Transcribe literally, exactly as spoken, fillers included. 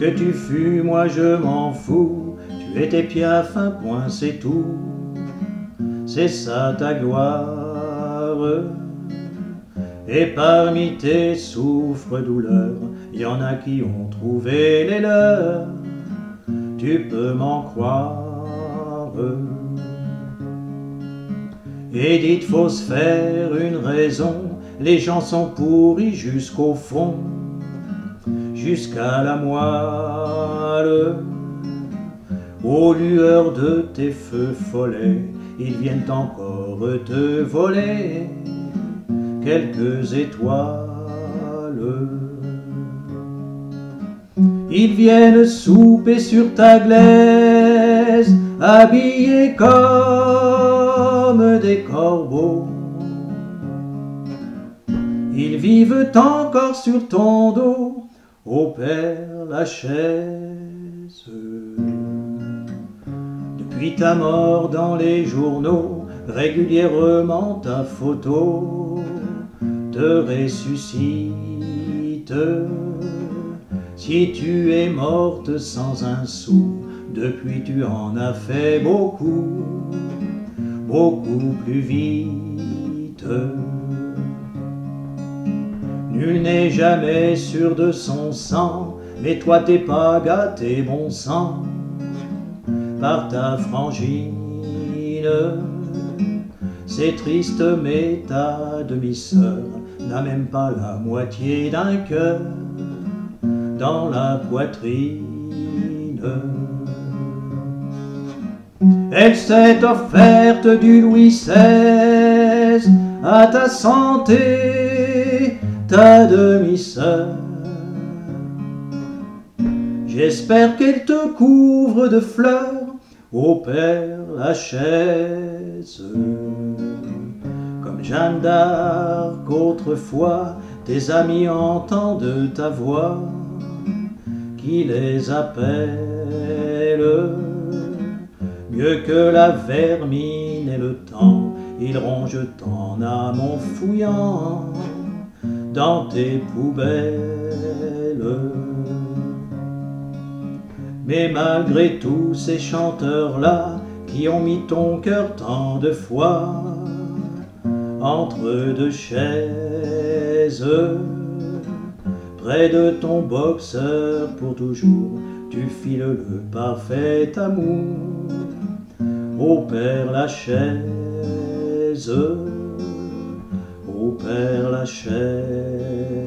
que tu fus, moi je m'en fous. Tu étais Piaf, un point, c'est tout. C'est ça ta gloire. Et parmi tes souffres-douleurs, y en a qui ont trouvé les leurs. Tu peux m'en croire. Edith, faut se faire une raison. Les gens sont pourris jusqu'au fond, jusqu'à la moelle. Aux lueurs de tes feux follets, ils viennent encore te voler quelques étoiles. Ils viennent souper sur ta glaise, habillés comme des corbeaux. Ils vivent encore sur ton dos, ô Père Lachaise. Depuis ta mort dans les journaux, régulièrement ta photo te ressuscite. Si tu es morte sans un sou, depuis tu en as fait beaucoup, beaucoup plus vite. Nul n'est jamais sûr de son sang, mais toi t'es pas gâté, bon sang, par ta frangine. C'est triste, mais ta demi-sœur n'a même pas la moitié d'un cœur dans la poitrine. Elle s'est offerte du Louis seize à ta santé, ta demi-sœur. J'espère qu'elle te couvre de fleurs, ô Père Lachaise. Comme Jeanne d'Arc autrefois, tes amis entendent ta voix qui les appelle. Mieux que la vermine et le temps, ils rongent ton âme en fouillant dans tes poubelles. Mais malgré tous ces chanteurs-là qui ont mis ton cœur tant de fois entre deux chaises, près de ton boxeur pour toujours, tu files le parfait amour, ô Père Lachaise, ô Père Lachaise.